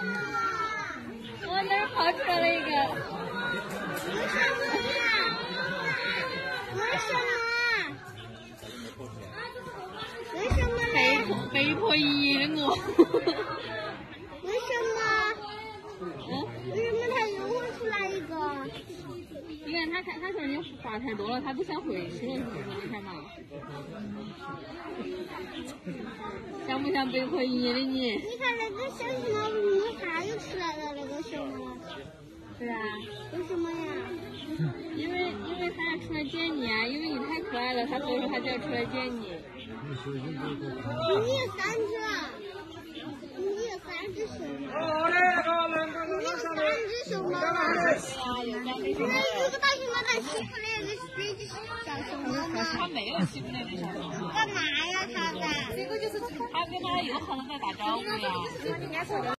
我那儿跑出来了一个。 为什么？ 被迫赢我。 为什么？为什么他又会出来一个？ 你看他说你话太多了，他不想回去了，是不是？你看嘛。想不想被迫赢的你？ 你看那个小熊猫，你看又出来了那个熊猫。 对啊。 为什么呀？ 因为他要出来见你啊，因为你太可爱了，所以说他就要出来见你。 你有3只，你有3只熊猫。你有3只熊猫啊？那个大熊猫它欺负那只小熊猫吗？ 他没有欺负那只小熊猫。 干嘛呀他的？ 这个就是他跟他友好的在打招呼呀。